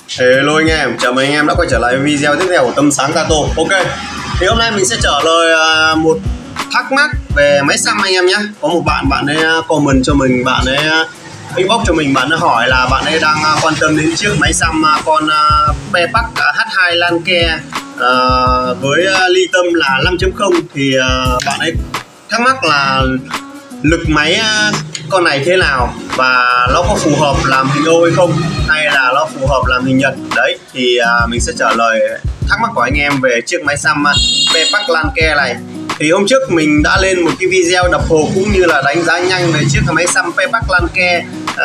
Hello anh em, chào mừng anh em đã quay trở lại video tiếp theo của Tâm Sáng Cato. Ok, thì hôm nay mình sẽ trả lời một thắc mắc về máy xăm anh em nhé. Có một bạn ấy comment cho mình, bạn ấy inbox cho mình, bạn ấy hỏi là bạn ấy đang quan tâm đến chiếc máy xăm con Pepac H2 Lanke với ly tâm là 5.0. Thì bạn ấy thắc mắc là lực máy con này thế nào và nó có phù hợp làm hình Âu hay không, hay là nó phù hợp làm hình Nhật. Đấy thì mình sẽ trả lời thắc mắc của anh em về chiếc máy xăm Pepac Lanke này. Thì hôm trước mình đã lên một cái video đập hồ cũng như là đánh giá nhanh về chiếc máy xăm Pepac Lanke,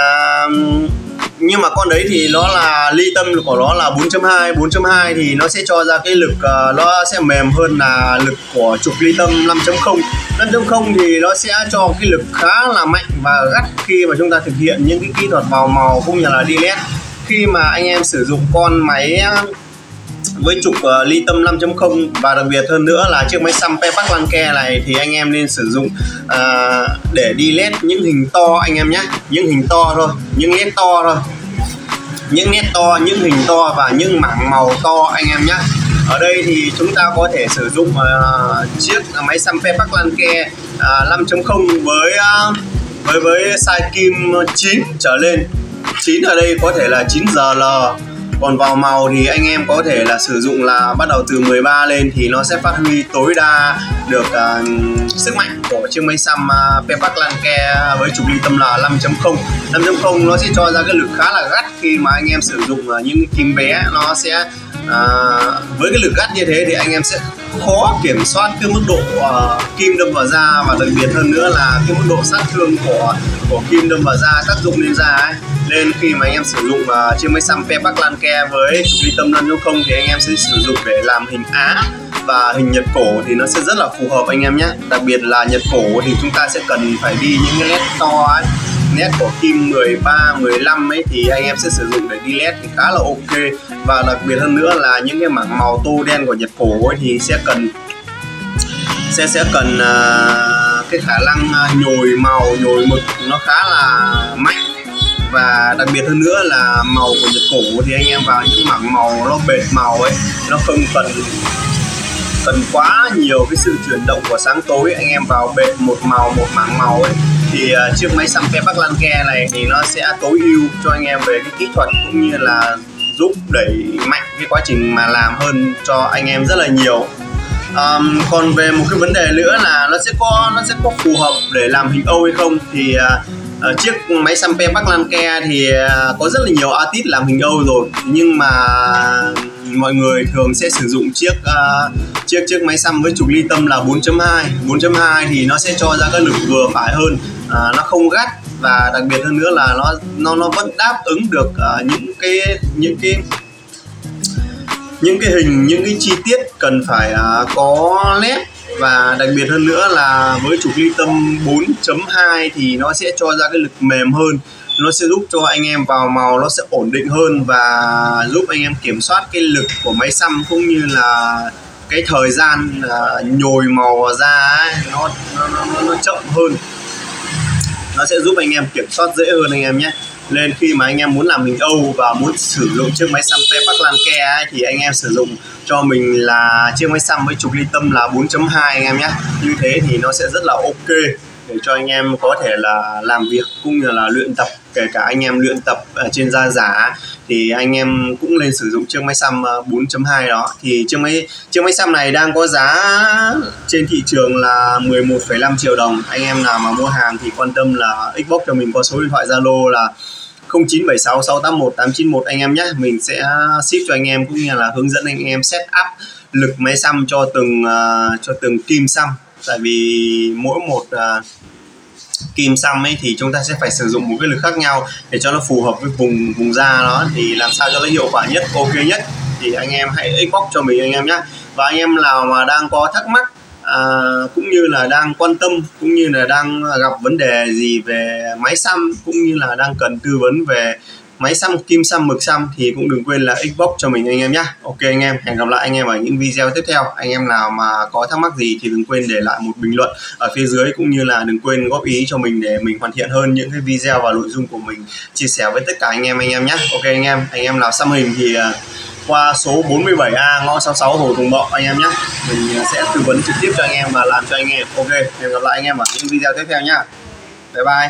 nhưng mà con đấy thì nó là ly tâm của nó là 4.2 thì nó sẽ cho ra cái lực nó sẽ mềm hơn là lực của trục ly tâm 5.0. 5.0 thì nó sẽ cho cái lực khá là mạnh và gắt khi mà chúng ta thực hiện những cái kỹ thuật vào màu cũng như là đi led. Khi mà anh em sử dụng con máy với trục ly tâm 5.0 và đặc biệt hơn nữa là chiếc máy xăm Pepac Lanke này thì anh em nên sử dụng để đi led những hình to anh em nhé, những hình to thôi, những led to thôi, những nét to, những hình to và những mảng màu to anh em nhé. Ở đây thì chúng ta có thể sử dụng chiếc máy xăm Pepac Lanke 5.0 với size kim 9 trở lên. 9 ở đây có thể là 9GL. Còn vào màu thì anh em có thể là sử dụng là bắt đầu từ 13 lên thì nó sẽ phát huy tối đa được sức mạnh của chiếc máy xăm Pepac Lanke với trục ly tâm là 5.0. 5.0 nó sẽ cho ra cái lực khá là gắt khi mà anh em sử dụng những cái kim bé. Nó sẽ với cái lực gắt như thế thì anh em sẽ khó kiểm soát cái mức độ kim đâm vào da, và đặc biệt hơn nữa là cái mức độ sát thương của kim đâm vào da, tác dụng lên da ấy. Nên khi mà anh em sử dụng chiếc máy xăm Pepac Lanke với trục ly tâm 5.0 thì anh em sẽ sử dụng để làm hình Á và hình Nhật cổ thì nó sẽ rất là phù hợp anh em nhé. Đặc biệt là Nhật cổ thì chúng ta sẽ cần phải đi những cái led to ấy, led của kim 13, 15 ấy thì anh em sẽ sử dụng để đi led thì khá là ok. Và đặc biệt hơn nữa là những cái mảng màu tô đen của Nhật cổ ấy thì sẽ cần cái khả năng nhồi màu, nhồi mực nó khá là mạnh. Và đặc biệt hơn nữa là màu của Nhật cổ thì anh em vào những mảng màu nó bệt màu ấy, nó không cần quá nhiều cái sự chuyển động của sáng tối. Anh em vào bệt một màu, một mảng màu ấy thì chiếc máy xăm Pepac Lanke này thì nó sẽ tối ưu cho anh em về cái kỹ thuật cũng như là giúp đẩy mạnh cái quá trình mà làm hơn cho anh em rất là nhiều. Còn về một cái vấn đề nữa là nó sẽ có phù hợp để làm hình Âu hay không thì chiếc máy xăm Pepac Lanke thì có rất là nhiều artist làm hình Âu rồi, nhưng mà mọi người thường sẽ sử dụng chiếc máy xăm với trục ly tâm là 4.2. 4.2 thì nó sẽ cho ra cái lực vừa phải hơn, nó không gắt, và đặc biệt hơn nữa là nó vẫn đáp ứng được những cái hình, những cái chi tiết cần phải có led. Và đặc biệt hơn nữa là với trục ly tâm 4.2 thì nó sẽ cho ra cái lực mềm hơn, nó sẽ giúp cho anh em vào màu nó sẽ ổn định hơn và giúp anh em kiểm soát cái lực của máy xăm cũng như là cái thời gian nhồi màu vào da ấy, nó chậm hơn, nó sẽ giúp anh em kiểm soát dễ hơn anh em nhé. Nên khi mà anh em muốn làm hình Âu và muốn sử dụng chiếc máy xăm Pepac Lanke ấy, thì anh em sử dụng cho mình là chiếc máy xăm với trục ly tâm là 4.2 anh em nhé. Như thế thì nó sẽ rất là ok để cho anh em có thể là làm việc cũng như là luyện tập. Kể cả anh em luyện tập ở trên da giả thì anh em cũng nên sử dụng chiếc máy xăm 4.2 đó. Thì chiếc máy xăm này đang có giá trên thị trường là 11,5 triệu đồng. Anh em nào mà mua hàng thì quan tâm là inbox cho mình qua số điện thoại Zalo là 0976 681 891 anh em nhé. Mình sẽ ship cho anh em cũng như là hướng dẫn anh em set up lực máy xăm cho từng kim xăm. Tại vì mỗi một kim xăm ấy thì chúng ta sẽ phải sử dụng một cái lực khác nhau để cho nó phù hợp với vùng da đó, thì làm sao cho nó hiệu quả nhất, ok nhất thì anh em hãy inbox cho mình anh em nhé. Và anh em nào mà đang có thắc mắc cũng như là đang quan tâm cũng như là đang gặp vấn đề gì về máy xăm cũng như là đang cần tư vấn về máy xăm, kim xăm, mực xăm thì cũng đừng quên là inbox cho mình anh em nhé. Ok anh em, hẹn gặp lại anh em ở những video tiếp theo. Anh em nào mà có thắc mắc gì thì đừng quên để lại một bình luận ở phía dưới, cũng như là đừng quên góp ý cho mình để mình hoàn thiện hơn những cái video và nội dung của mình chia sẻ với tất cả anh em nhé. Ok anh em nào xăm hình thì qua số 47A ngõ 66 Hồ Tùng Mậu anh em nhé. Mình sẽ tư vấn trực tiếp cho anh em và làm cho anh em. Ok, hẹn gặp lại anh em ở những video tiếp theo nhá. Bye bye.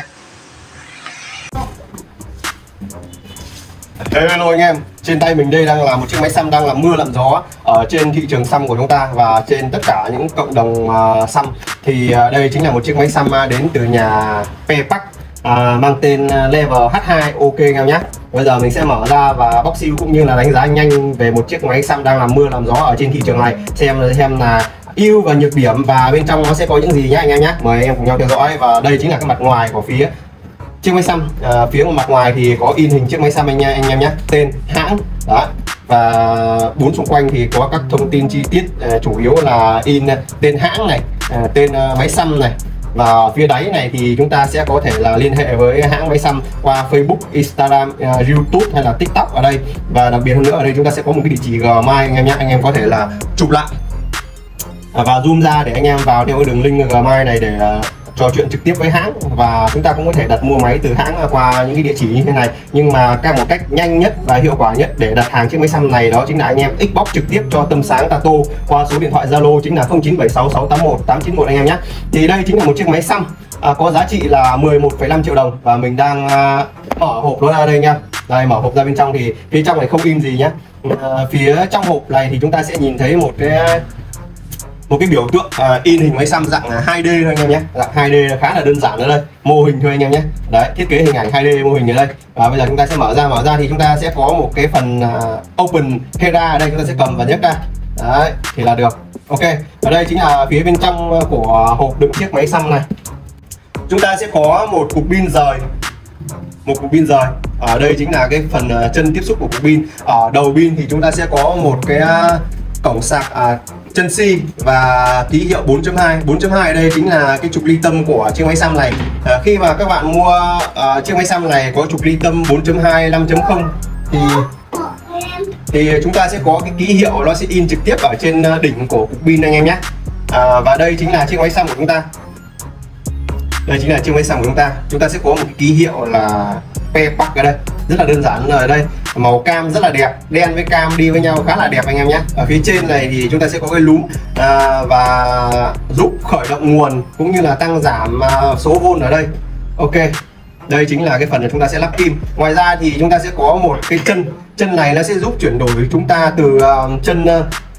Hello anh em, trên tay mình đây đang là một chiếc máy xăm đang làm mưa làm gió ở trên thị trường xăm của chúng ta và trên tất cả những cộng đồng xăm. Thì đây chính là một chiếc máy xăm đến từ nhà Pepak, mang tên Level H2. Ok anh em nhé. Bây giờ mình sẽ mở ra và bóc siêu cũng như là đánh giá nhanh về một chiếc máy xăm đang làm mưa làm gió ở trên thị trường này, xem là ưu và nhược điểm và bên trong nó sẽ có những gì nhé anh em nhé. Mời anh em cùng nhau theo dõi. Và đây chính là cái mặt ngoài của phía chiếc máy xăm. Phía mặt ngoài thì có in hình chiếc máy xăm anh em nhé, tên, hãng đó, và bốn xung quanh thì có các thông tin chi tiết, chủ yếu là in tên hãng này, tên máy xăm này. Và phía đáy này thì chúng ta sẽ có thể là liên hệ với hãng máy xăm qua Facebook, Instagram, YouTube hay là TikTok ở đây. Và đặc biệt hơn nữa ở đây chúng ta sẽ có một cái địa chỉ Gmail anh em nhé. Anh em có thể là chụp lại và zoom ra để anh em vào theo cái đường link Gmail này để trò chuyện trực tiếp với hãng. Và chúng ta cũng có thể đặt mua máy từ hãng qua những cái địa chỉ như thế này. Nhưng mà một cách nhanh nhất và hiệu quả nhất để đặt hàng chiếc máy xăm này đó chính là anh em inbox trực tiếp cho Tâm Sáng Tattoo qua số điện thoại Zalo chính là 0976681891 anh em nhé. Thì đây chính là một chiếc máy xăm có giá trị là 11,5 triệu đồng và mình đang mở hộp nó ra đây nha. Đây, mở hộp ra bên trong thì phía trong này không in gì nhé. Phía trong hộp này thì chúng ta sẽ nhìn thấy một cái biểu tượng in hình máy xăm dạng 2D thôi anh em nhé. Dạng 2D khá là đơn giản ở đây, mô hình thôi anh em nhé. Đấy, thiết kế hình ảnh 2D mô hình ở đây. Và bây giờ chúng ta sẽ mở ra thì chúng ta sẽ có một cái phần open Hera ở đây, chúng ta sẽ cầm và nhấc ra. Đấy, thì là được. Ok, ở đây chính là phía bên trong của hộp đựng chiếc máy xăm này. Chúng ta sẽ có một cục pin rời. Ở đây chính là cái phần chân tiếp xúc của cục pin. Ở đầu pin thì chúng ta sẽ có một cái cổng sạc chân si và ký hiệu 4.2. 4.2 ở đây chính là cái trục ly tâm của chiếc máy xăm này. Khi mà các bạn mua chiếc máy xăm này có trục ly tâm 4.2, 5.0 thì chúng ta sẽ có cái ký hiệu nó sẽ in trực tiếp ở trên đỉnh của cục pin anh em nhé. Và đây chính là chiếc máy xăm của chúng ta. Chúng ta sẽ có một cái ký hiệu là Pepak ở đây, rất là đơn giản ở đây. Màu cam rất là đẹp, đen với cam đi với nhau khá là đẹp anh em nhé. Ở phía trên này thì chúng ta sẽ có cái núm và giúp khởi động nguồn cũng như là tăng giảm số vôn ở đây. Ok, đây chính là cái phần mà chúng ta sẽ lắp kim. Ngoài ra thì chúng ta sẽ có một cái chân này nó sẽ giúp chuyển đổi chúng ta từ chân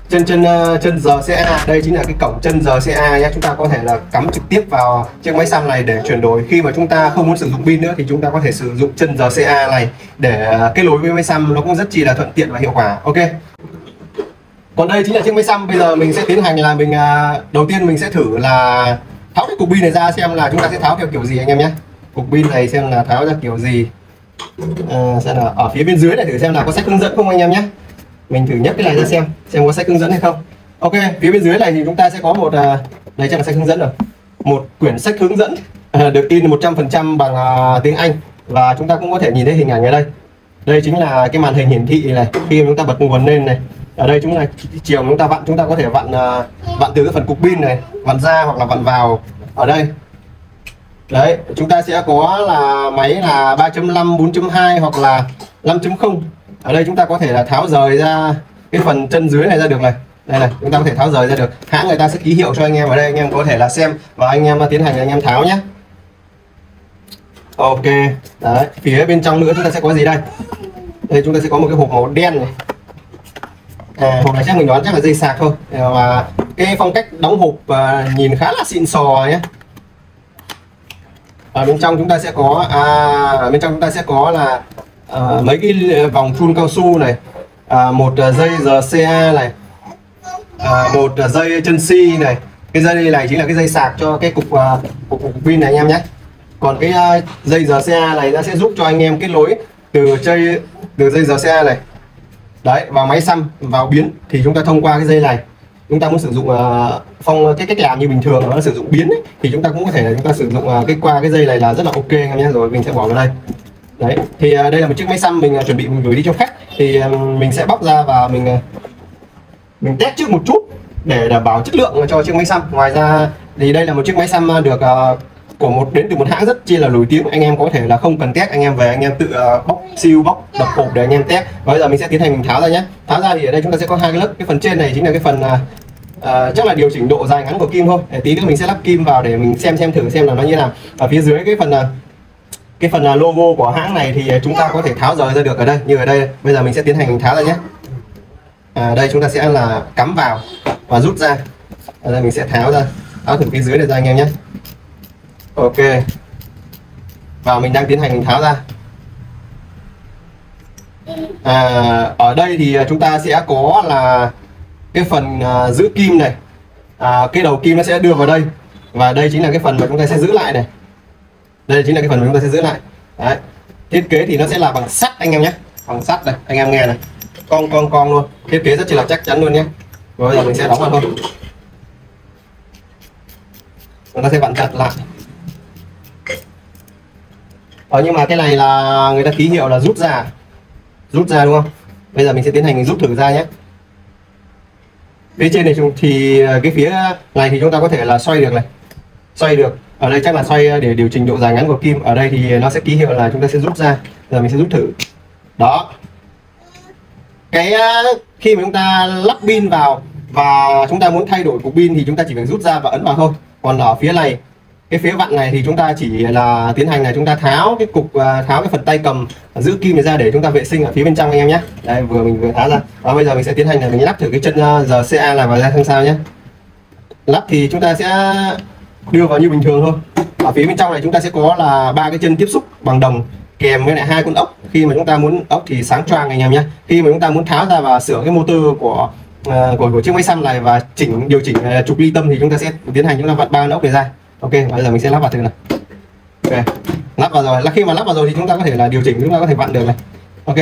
RCA. Đây chính là cái cổng chân RCA nhé. Chúng ta có thể là cắm trực tiếp vào chiếc máy xăm này để chuyển đổi. Khi mà chúng ta không muốn sử dụng pin nữa thì chúng ta có thể sử dụng chân RCA này để kết nối với máy xăm, nó cũng rất chi là thuận tiện và hiệu quả. Ok, còn đây chính là chiếc máy xăm. Bây giờ mình sẽ tiến hành là đầu tiên mình sẽ thử là tháo cái cục pin này ra xem là chúng ta sẽ tháo theo kiểu gì anh em nhé. Cục pin này xem là tháo ra kiểu gì. Xem là ở phía bên dưới này thử xem là có sách hướng dẫn không anh em nhé. Mình thử nhấc cái này ra xem có sách hướng dẫn hay không. Ok, phía bên dưới này thì chúng ta sẽ có một đây chắc là sách hướng dẫn rồi. Một quyển sách hướng dẫn được in 100% bằng tiếng Anh và chúng ta cũng có thể nhìn thấy hình ảnh ở đây. Đây chính là cái màn hình hiển thị này khi chúng ta bật nguồn lên này. Ở đây chúng là chiều chúng ta vặn, chúng ta có thể vặn từ cái phần cục pin này vặn ra hoặc là vặn vào ở đây. Đấy, chúng ta sẽ có là máy là 3.5, 4.2 hoặc là 5.0. Ở đây chúng ta có thể là tháo rời ra cái phần chân dưới này ra được này. Đây này, chúng ta có thể tháo rời ra được. Hãng người ta sẽ ký hiệu cho anh em ở đây, anh em có thể là xem và anh em tiến hành anh em tháo nhé. Ok, đấy, phía bên trong nữa chúng ta sẽ có gì đây? Đây chúng ta sẽ có một cái hộp màu đen này. Hộp này chắc mình đoán chắc là dây sạc thôi. Và cái phong cách đóng hộp nhìn khá là xịn sò nhé. Ở bên trong chúng ta sẽ có là mấy cái vòng phun cao su này, một dây RCA này, một dây chân si này. Cái dây này chính là cái dây sạc cho cái cục pin này anh em nhé. Còn cái dây RCA này nó sẽ giúp cho anh em kết nối từ dây RCA này đấy vào máy xăm, vào biến thì chúng ta thông qua cái dây này. Chúng ta muốn sử dụng cái cách làm như bình thường nó sử dụng biến ấy, thì chúng ta cũng có thể là chúng ta sử dụng qua cái dây này là rất là ok anh em nhé. Rồi mình sẽ bỏ vào đây. Đấy, thì đây là một chiếc máy xăm mình chuẩn bị mình gửi đi cho khách, thì mình sẽ bóc ra và mình test trước một chút để đảm bảo chất lượng cho chiếc máy xăm. Ngoài ra thì đây là một chiếc máy xăm được đến từ một hãng rất chi là nổi tiếng, anh em có thể là không cần test, anh em về anh em tự bóc siêu, bóc đập hộp để anh em test. Và bây giờ mình sẽ tiến hành mình tháo ra nhé. Tháo ra thì ở đây chúng ta sẽ có hai cái lớp, cái phần trên này chính là cái phần chắc là điều chỉnh độ dài ngắn của kim thôi. Để tí nữa mình sẽ lắp kim vào để mình xem thử xem là nó như nào. Ở phía dưới cái phần logo của hãng này thì chúng ta có thể tháo rời ra được ở đây, như ở đây. Bây giờ mình sẽ tiến hành mình tháo ra nhé. Đây chúng ta sẽ là cắm vào và rút ra. Ở đây mình sẽ tháo thử phía dưới này ra anh em nhé. Ok, và mình đang tiến hành mình tháo ra. Ở đây thì chúng ta sẽ có là cái phần giữ kim này, cái đầu kim nó sẽ đưa vào đây, và đây chính là cái phần mà chúng ta sẽ giữ lại này. Đây chính là cái phần mà chúng ta sẽ giữ lại. Đấy. Thiết kế thì nó sẽ là bằng sắt anh em nhé, bằng sắt này, anh em nghe này, cong luôn, thiết kế rất là chắc chắn luôn nhé. Rồi bây giờ mình sẽ đóng vào thôi, chúng ta sẽ vặn chặt lại. Nhưng mà cái này là người ta ký hiệu là rút ra đúng không? Bây giờ mình sẽ tiến hành mình rút thử ra nhé. Phía trên này thì cái phía này thì chúng ta có thể là xoay được này, xoay được. Ở đây chắc là xoay để điều chỉnh độ dài ngắn của kim. Ở đây thì nó sẽ ký hiệu là chúng ta sẽ rút ra. Giờ mình sẽ rút thử. Đó. Cái khi mà chúng ta lắp pin vào và chúng ta muốn thay đổi cục pin thì chúng ta chỉ việc rút ra và ấn vào thôi. Còn ở phía này, cái phía vặn này thì chúng ta chỉ là tiến hành là chúng ta tháo cái cục, tháo cái phần tay cầm giữ kim này ra để chúng ta vệ sinh ở phía bên trong anh em nhé. Đây mình vừa tháo ra. Và bây giờ mình sẽ tiến hành là mình lắp thử cái chân RCA này vào ra xem sao nhé. Lắp thì chúng ta sẽ đưa vào như bình thường thôi. Ở phía bên trong này chúng ta sẽ có là 3 cái chân tiếp xúc bằng đồng kèm với lại 2 con ốc. Khi mà chúng ta muốn ốc thì sáng choang anh em nhé. Khi mà chúng ta muốn tháo ra và sửa cái motor của chiếc máy xăm này và điều chỉnh trục ly tâm thì chúng ta sẽ tiến hành chúng ta vặn 3 con ốc này ra. Ok, bây giờ mình sẽ lắp vào thử này. Ok, lắp vào rồi. Khi mà lắp vào rồi thì chúng ta có thể là điều chỉnh, chúng ta có thể vặn được này. Ok.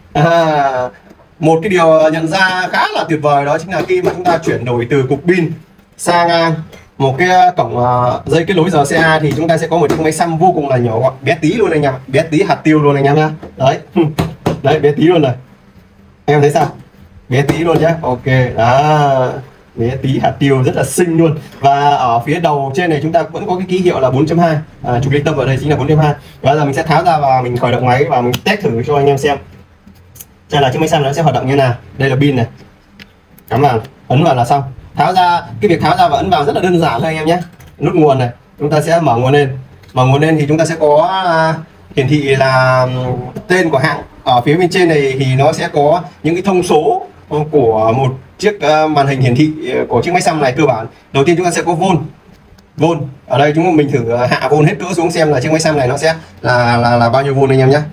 Một cái điều nhận ra khá là tuyệt vời đó chính là khi mà chúng ta chuyển đổi từ cục pin sang một cái cổng dây kết nối RCA thì chúng ta sẽ có một chiếc máy xăm vô cùng là nhỏ gọn, bé tí luôn anh em, bé tí hạt tiêu luôn anh em nhá. Đấy. Đấy, bé tí luôn này. Em thấy sao? Bé tí luôn nhá. Ok, đó. Bé tí hạt tiêu rất là xinh luôn. Và ở phía đầu trên này chúng ta vẫn có cái ký hiệu là 4.2, trục ly tâm ở đây chính là 4.2. Và giờ mình sẽ tháo ra và mình khởi động máy và mình test thử cho anh em xem là chiếc máy xăm nó sẽ hoạt động như nào. Đây là pin này, cắm vào, ấn vào là xong. Tháo ra, cái việc tháo ra và ấn vào rất là đơn giản thôi anh em nhé. Nút nguồn này, chúng ta sẽ mở nguồn lên thì chúng ta sẽ có hiển thị là tên của hãng. Ở phía bên trên này thì nó sẽ có những cái thông số của một chiếc màn hình hiển thị của chiếc máy xăm này. Cơ bản đầu tiên chúng ta sẽ có vôn. Ở đây mình thử hạ vôn hết cỡ xuống xem là chiếc máy xăm này nó sẽ là bao nhiêu vôn anh em nhé.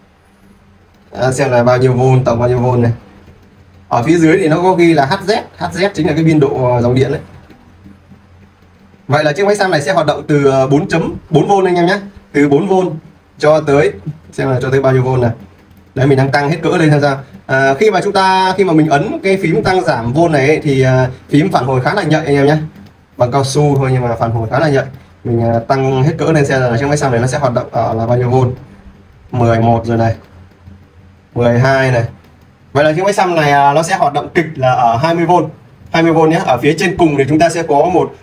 Xem là bao nhiêu vôn, tổng bao nhiêu vôn này. Ở phía dưới thì nó có ghi là HZ chính là cái biên độ dòng điện đấy. Vậy là chiếc máy xăm này sẽ hoạt động từ 4.4V anh em nhé, từ 4V cho tới bao nhiêu vôn này. Đấy, mình đang tăng hết cỡ lên xem sao. Khi mà mình ấn cái phím tăng giảm vôn này ấy, thì phím phản hồi khá là nhạy anh em nhé, bằng cao su thôi nhưng mà phản hồi khá là nhạy. Mình tăng hết cỡ lên xem là chiếc máy xăm này nó sẽ hoạt động ở là bao nhiêu vôn. 11 rồi này, 12 này. Vậy là chiếc máy xăm này nó sẽ hoạt động kịch là ở 20V nhé. Ở phía trên cùng thì chúng ta sẽ có một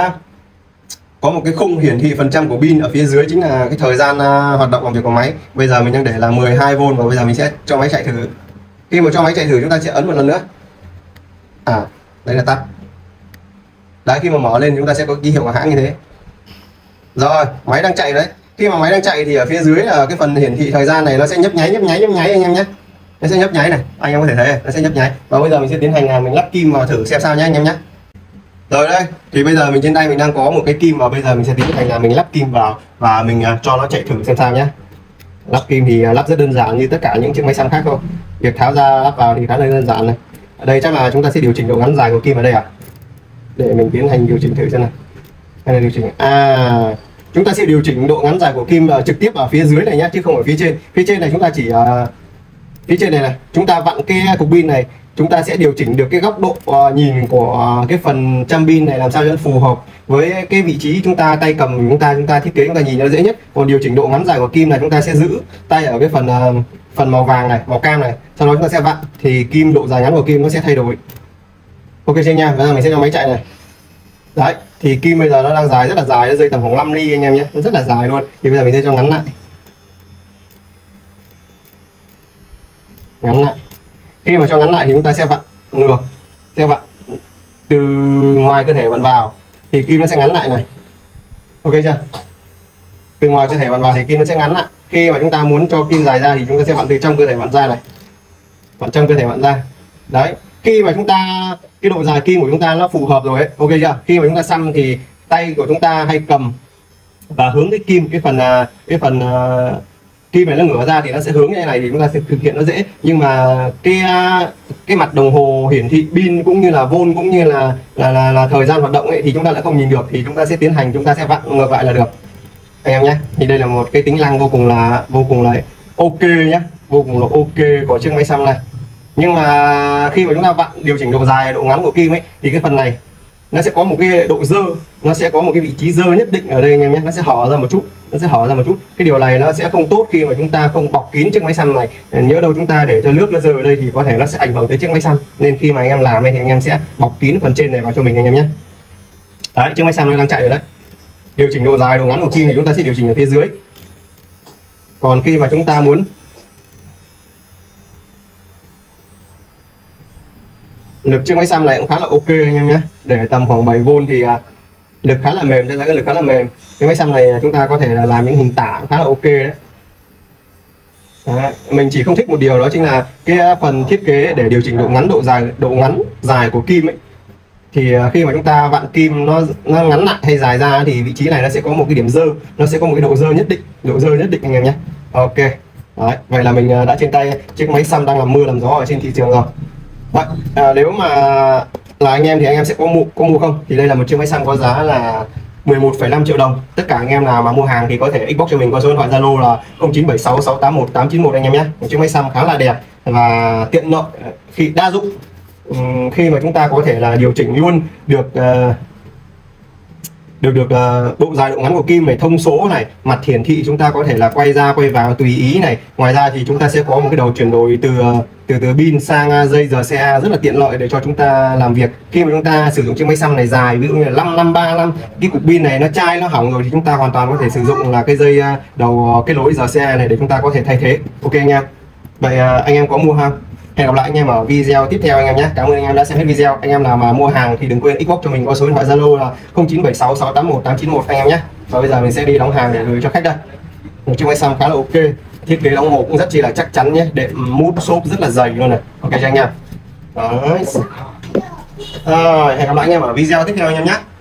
cái khung hiển thị phần trăm của pin. Ở phía dưới chính là cái thời gian hoạt động làm việc của máy. Bây giờ mình đang để là 12V và bây giờ mình sẽ cho máy chạy thử. Khi mà cho máy chạy thử chúng ta sẽ ấn một lần nữa. Đây là tắt. Đấy, khi mà mở lên chúng ta sẽ có ký hiệu của hãng như thế. Rồi, máy đang chạy đấy. Khi mà máy đang chạy thì ở phía dưới là cái phần hiển thị thời gian này nó sẽ nhấp nháy anh em nhé. Nó sẽ nhấp nháy này, anh em có thể thấy nó sẽ nhấp nháy. Và bây giờ mình sẽ tiến hành mình lắp kim vào thử xem sao nhé anh em nhé. Rồi đây, thì bây giờ mình trên tay mình đang có một cái kim và bây giờ mình sẽ tiến hành là mình lắp kim vào và mình cho nó chạy thử xem sao nhé. Lắp kim thì lắp rất đơn giản như tất cả những chiếc máy xăm khác thôi. Việc tháo ra lắp vào thì khá là đơn giản này. Ở đây chắc là chúng ta sẽ điều chỉnh độ ngắn dài của kim ở đây để mình tiến hành điều chỉnh thử xem này. Hay là điều chỉnh chúng ta sẽ điều chỉnh độ ngắn dài của kim trực tiếp ở phía dưới này nhé, chứ không ở phía trên. Phía trên này chúng ta chỉ phía trên này chúng ta vặn cái cục pin này chúng ta sẽ điều chỉnh được cái góc độ nhìn của cái phần châm pin này làm sao cho nó phù hợp với cái vị trí chúng ta, tay cầm của chúng ta thiết kế chúng ta nhìn nó dễ nhất. Còn điều chỉnh độ ngắn dài của kim này chúng ta sẽ giữ tay ở cái phần màu vàng này, màu cam này, sau đó chúng ta sẽ vặn thì kim, độ dài ngắn của kim nó sẽ thay đổi. Ok chưa nha? Bây giờ mình sẽ cho máy chạy này. Đấy, thì kim bây giờ nó đang dài, rất là dài, nó rơi tầm khoảng 5 ly anh em nhé, nó rất là dài luôn. Thì bây giờ mình sẽ cho ngắn lại. Ngắn lại. Khi mà cho ngắn lại thì chúng ta sẽ vặn ngược, sẽ vặn từ ngoài cơ thể vặn vào thì kim nó sẽ ngắn lại này. Ok chưa? Từ ngoài cơ thể vặn vào thì kim nó sẽ ngắn lại. Khi mà chúng ta muốn cho kim dài ra thì chúng ta sẽ vặn từ trong cơ thể vặn ra này. Vặn trong cơ thể vặn ra. Đấy, khi mà chúng ta cái độ dài kim của chúng ta nó phù hợp rồi ấy, ok chưa? Khi mà chúng ta xăm thì tay của chúng ta hay cầm và hướng cái kim, cái phần kim này nó ngửa ra thì nó sẽ hướng như thế này thì chúng ta sẽ thực hiện nó dễ. Nhưng mà cái mặt đồng hồ hiển thị pin cũng như là volt cũng như là thời gian hoạt động ấy thì chúng ta lại không nhìn được, thì chúng ta sẽ tiến hành, chúng ta sẽ vặn ngược lại là được anh em nhé. Thì đây là một cái tính năng vô cùng là ok nhé, vô cùng là ok của chiếc máy xăm này. Nhưng mà khi mà chúng ta vặn điều chỉnh độ dài, độ ngắn của kim ấy thì cái phần này nó sẽ có một cái độ dơ, nó sẽ có một cái vị trí dơ nhất định ở đây anh em nhé, nó sẽ hở ra một chút, cái điều này nó sẽ không tốt khi mà chúng ta không bọc kín chiếc máy xăm này. Nhớ đâu chúng ta để cho nước nó rơi ở đây thì có thể nó sẽ ảnh hưởng tới chiếc máy xăm, nên khi mà anh em làm thì anh em sẽ bọc kín phần trên này vào cho mình anh em nhé. Đấy, chiếc máy xăm nó đang chạy rồi đấy. Điều chỉnh độ dài, độ ngắn của kim thì chúng ta sẽ điều chỉnh ở phía dưới. Còn khi mà chúng ta muốn lực chiếc máy xăm này cũng khá là ok anh em nhé, để tầm khoảng 7V thì lực khá là mềm, cho cái lực khá là mềm. Cái máy xăm này chúng ta có thể là làm những hình tả khá là ok đấy. Đấy, mình chỉ không thích một điều đó chính là cái phần thiết kế để điều chỉnh độ ngắn, độ ngắn dài của kim ấy. Thì khi mà chúng ta vặn kim nó ngắn lại hay dài ra thì vị trí này nó sẽ có một cái điểm dơ, nó sẽ có một cái độ dơ nhất định anh em nhé. Ok. Đấy, vậy là mình đã trên tay chiếc máy xăm đang làm mưa làm gió ở trên thị trường rồi. Vậy, nếu mà là anh em thì anh em sẽ có mua không? Thì đây là một chiếc máy xăm có giá là 11,5 triệu đồng. Tất cả anh em nào mà mua hàng thì có thể inbox cho mình qua số điện thoại Zalo là 0976681891 anh em nhé. Một chiếc máy xăm khá là đẹp và tiện lợi, khi đa dụng, khi mà chúng ta có thể là điều chỉnh luôn được độ dài, độ ngắn của kim này, thông số này, mặt hiển thị chúng ta có thể là quay ra quay vào tùy ý này. Ngoài ra thì chúng ta sẽ có một cái đầu chuyển đổi từ pin sang dây RCA rất là tiện lợi để cho chúng ta làm việc. Khi mà chúng ta sử dụng chiếc máy xăm này dài, ví dụ như là 5 năm 3 năm cái cục pin này nó chai, nó hỏng rồi thì chúng ta hoàn toàn có thể sử dụng là cái dây đầu kết nối RCA này để chúng ta có thể thay thế. Ok anh em. Vậy anh em có mua không? Hẹn gặp lại anh em ở video tiếp theo anh em nhé. Cảm ơn anh em đã xem hết video. Anh em nào mà mua hàng thì đừng quên inbox cho mình qua số điện thoại Zalo là 0976681891 anh em nhé. Và bây giờ mình sẽ đi đóng hàng để gửi cho khách đây. Một chiếc máy xăm khá là ok, thiết kế đóng hộp cũng rất chi là chắc chắn nhé, đệm mút xốp rất là dày luôn này. Ok cho anh em. Đấy. Hẹn gặp lại anh em ở video tiếp theo anh em nhé.